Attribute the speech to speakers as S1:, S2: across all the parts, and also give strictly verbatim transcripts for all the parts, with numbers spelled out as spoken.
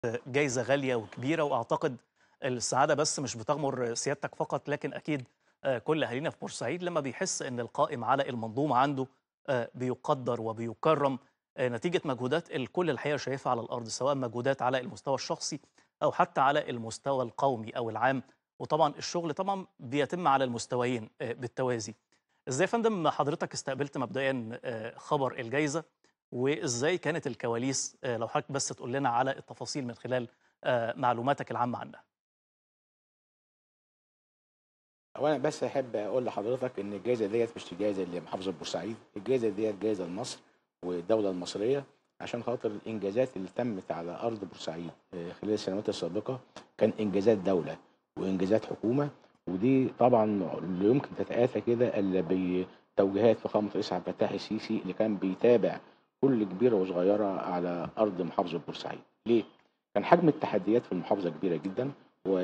S1: جايزة غالية وكبيرة، وأعتقد السعادة بس مش بتغمر سيادتك فقط، لكن أكيد آآ كل أهالينا في بورسعيد لمّا بيحس إن القائم على المنظومة عنده آآ بيُقدّر وبيُكرّم آآ نتيجة مجهودات الكل الحقيقة شايفها على الأرض، سواء مجهودات على المستوى الشخصي أو حتى على المستوى القومي أو العام، وطبعًا الشغل طبعًا بيتم على المستويين آآ بالتوازي. إزاي يا فندم حضرتك استقبلت مبدئيًا آآ خبر الجايزة، وإزاي كانت الكواليس؟ آآ لو حضرتك بس تقول لنا على التفاصيل من خلال آآ معلوماتك العامة عنها.
S2: أولًا بس أحب أقول لحضرتك إن الجايزة ديّة مش جايزة لمحافظة بورسعيد، الجايزة ديّة جايزة لمصر والدولة المصرية، عشان خاطر الإنجازات اللي تمت على أرض بورسعيد آآ خلال السنوات السابقة، كان إنجازات دولة وإنجازات حكومة، ودي طبعًا لا يمكن تتأتى كده إلا بتوجيهات فخامة الرئيس عبد الفتاح السيسي اللي كان بيتابع كل كبيرة وصغيرة على أرض محافظة بورسعيد. ليه؟ كان حجم التحديات في المحافظة كبيرة جدًا،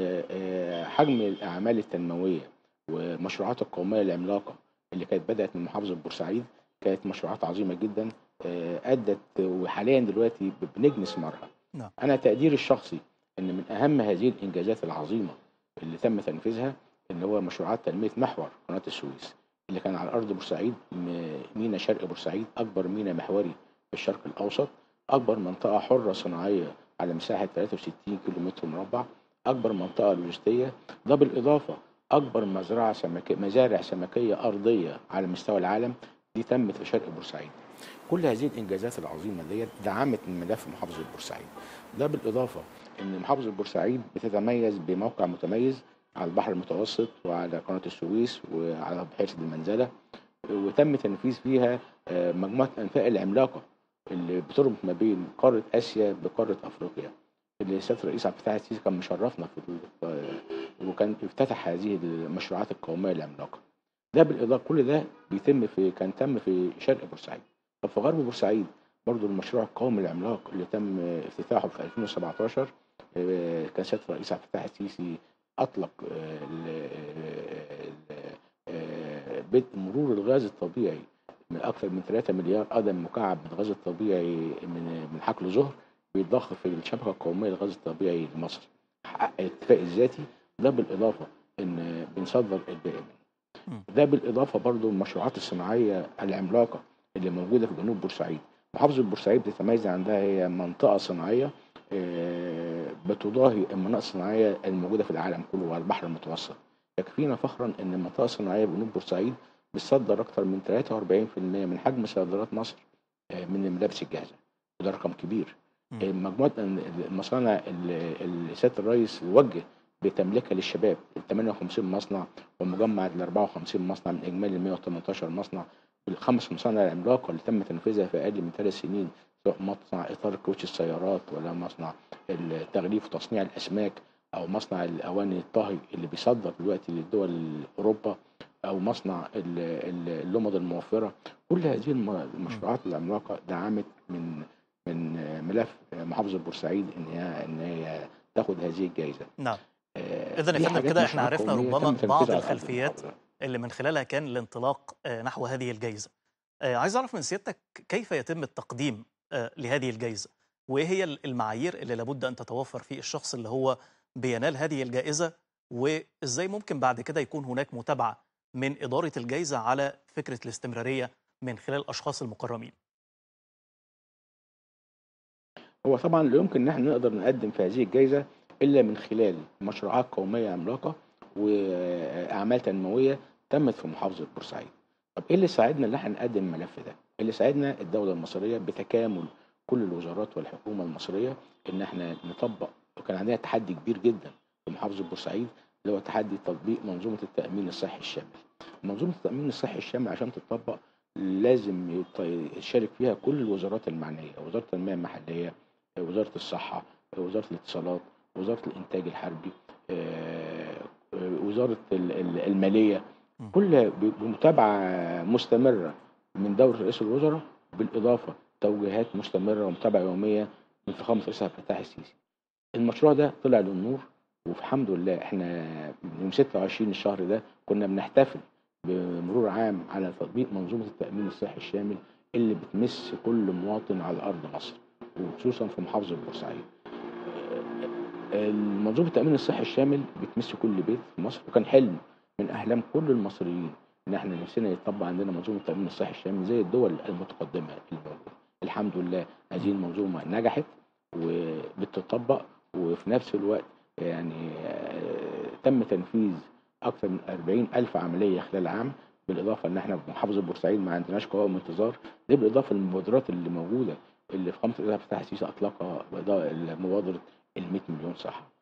S2: وحجم الأعمال التنموية والمشروعات القومية العملاقة اللي كانت بدأت من محافظة بورسعيد كانت مشروعات عظيمة جدا، آه، أدت وحاليا دلوقتي بنجني ثمارها.
S1: نعم.
S2: أنا تقديري الشخصي إن من أهم هذه الإنجازات العظيمة اللي تم تنفيذها اللي هو مشروعات تنمية محور قناة السويس اللي كان على أرض بورسعيد، م- ميناء شرق بورسعيد أكبر ميناء محوري في الشرق الأوسط، أكبر منطقة حرة صناعية على مساحة ثلاثة وستين كيلو متر مربع، أكبر منطقة لوجستية. ده بالإضافة أكبر مزرعة سمكية مزارع سمكية أرضية على مستوى العالم دي تمت في شرق بورسعيد. كل هذه الإنجازات العظيمة ديت دعمت من ملف محافظة بورسعيد. ده بالإضافة إن محافظة بورسعيد بتتميز بموقع متميز على البحر المتوسط وعلى قناة السويس وعلى بحيرة المنزلة، وتم تنفيذ فيها آه، مجموعة الأنفاق العملاقة اللي بتربط ما بين قارة آسيا بقارة أفريقيا، اللي سيادة الرئيس عبد الفتاح السيسي كان مشرفنا في ال- وكان افتتح هذه المشروعات القومية العملاقة. ده بالإضافة كل ده بيتم في كان تم في شرق بورسعيد. طب في غرب بورسعيد برضو المشروع القومي العملاق اللي تم افتتاحه في ألفين وسبعتاشر، آه، كان سيادة الرئيس عبد الفتاح السيسي أطلق آه، ال- ال- آه، بدء مرور الغاز الطبيعي من أكثر من ثلاثة مليار قدم مكعب من الغاز الطبيعي من من حقل زهر بيتضخ في الشبكة القومية للغاز الطبيعي لمصر، حقق الاكتفاء الذاتي. ده بالإضافة إن بنصدر الباقي منه.
S1: إمم.
S2: ده بالإضافة برضو المشروعات الصناعية العملاقة اللي موجودة في جنوب بورسعيد. محافظة بورسعيد بتتميز عندها هي منطقة صناعية آه، بتضاهي المناطق الصناعية الموجودة في العالم كله وعلى البحر المتوسط. يكفينا فخرا إن المنطقة الصناعية بجنوب بورسعيد بتصدر أكثر من ثلاثة وأربعين بالمئة من حجم صادرات مصر آه، من الملابس الجاهزة، وده رقم كبير.
S1: إمم.
S2: آه، مجموعة المصانع اللي اللي سيادة الرئيس وجه بتملكها للشباب ال ثمانية وخمسين مصنع، ومجمع ال أربعة وخمسين مصنع من اجمالي مئة وثمانية عشر مصنع، بالخمس مصانع العملاقه اللي تم تنفيذها في اقل من ثلاث سنين، سواء مصنع اطار كاوتش السيارات ولا مصنع التغليف وتصنيع الاسماك او مصنع الاواني الطهي اللي بيصدر دلوقتي للدول اوروبا، او مصنع ال- ال- اللمض الموفره. كل هذه الم-
S1: إمم.
S2: المشروعات العملاقه دعمت من من ملف محافظه بورسعيد ان هي ان هي تاخد هذه الجائزه.
S1: نعم.
S2: آه،
S1: إذًا يا
S2: دي
S1: فندم
S2: حاجات
S1: كده إحنا
S2: مشروعات
S1: عرفنا
S2: قوميه
S1: ربما
S2: تم
S1: بعض
S2: تنفيذها على ارض
S1: الخلفيات
S2: المحافظه.
S1: اللي من خلالها كان الانطلاق آآ نحو هذه الجايزة. آآ عايز أعرف من سيادتك كيف يتم التقديم آآ لهذه الجايزة؟ وإيه هي ال المعايير اللي لابد أن تتوفر في الشخص اللي هو بينال هذه الجائزة؟ وإزاي ممكن بعد كده يكون هناك متابعة من إدارة الجايزة على فكرة الاستمرارية من خلال الأشخاص المقرّمين؟
S2: هو طبعا لا يمكن ان احنا نقدر نقدم في هذه الجائزه الا من خلال مشروعات قوميه عملاقه واعمال تنمويه تمت في محافظه بورسعيد. طب ايه اللي ساعدنا ان احنا نقدم الملف ده؟ اللي ساعدنا الدوله المصريه بتكامل كل الوزارات والحكومه المصريه ان احنا نطبق. وكان عندنا تحدي كبير جدا في محافظه بورسعيد اللي هو تحدي تطبيق منظومه التامين الصحي الشامل. منظومه التامين الصحي الشامل عشان تطبق لازم يط- يشارك فيها كل الوزارات المعنيه، وزاره التنميه المحليه، وزارة الصحة، وزارة الاتصالات، وزارة الإنتاج الحربي، آه، آه، وزارة ال- ال- المالية.
S1: إمم.
S2: كل بمتابعة مستمرة من دولة رئيس الوزراء، بالإضافة توجيهات مستمرة ومتابعة يومية من فخامة الرئيس عبد الفتاح السيسي. المشروع ده طلع للنور، والحمد لله احنا يوم ستة وعشرين الشهر ده كنا بنحتفل بمرور عام على تطبيق منظومة التأمين الصحي الشامل اللي بتمس كل مواطن على أرض مصر، وخصوصا في محافظة بورسعيد. المنظومة التأمين الصحي الشامل بتمس كل بيت في مصر، وكان حلم من أحلام كل المصريين إن إحنا نفسنا يتطبق عندنا منظومة التأمين الصحي الشامل زي الدول المتقدمة الموجودة. الحمد لله هذه المنظومة نجحت وبتطبق، وفي نفس الوقت يعني آه، تم تنفيذ أكثر من أربعين ألف عملية خلال عام، بالإضافة إن إحنا في محافظة بورسعيد ما عندناش قوائم انتظار، ده بالإضافة للمبادرات اللي موجودة اللي في خمسة فتح السيسي أطلقها، مبادرة ال مية مليون صحة.